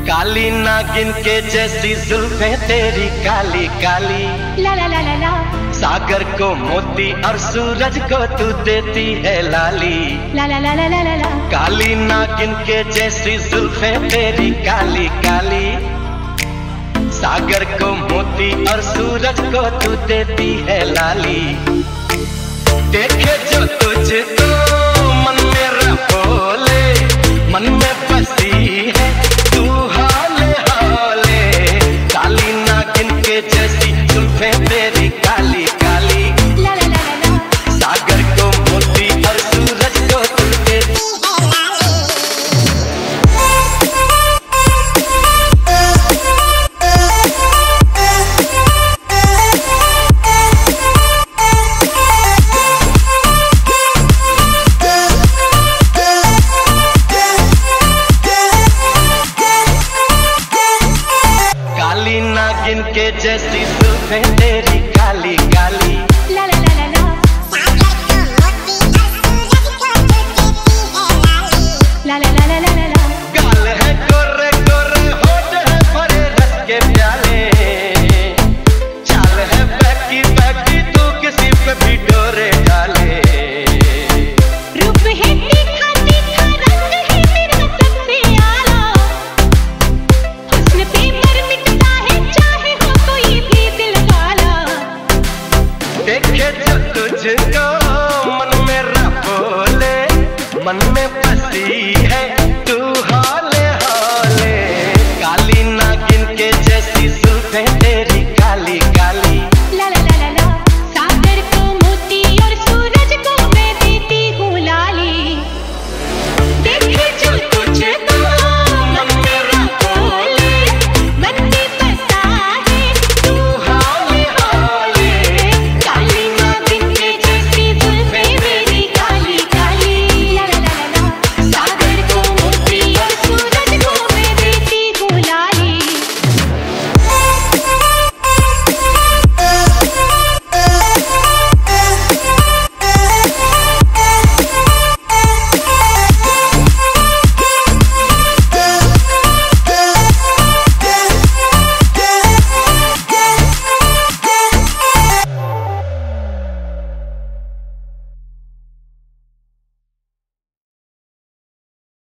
काली नागिन के जैसी जुल्फें तेरी काली काली, ला ला ला ला ला। सागर को मोती और सूरज को तू देती है लाली, ला ला ला ला ला ला। काली नागिन के जैसी जुल्फें तेरी काली काली, सागर को मोती और सूरज को तू देती है लाली। देखे जो तुझको मन मेरा बोले, मन में बसी है तू हाले हाले, काली नागिन के जैसी जुल्फें तेरी काली काली, ला ला ला ला ला। सागर को मोती और सूरज को तू देती। काली नागिन के जैसी जुल्फें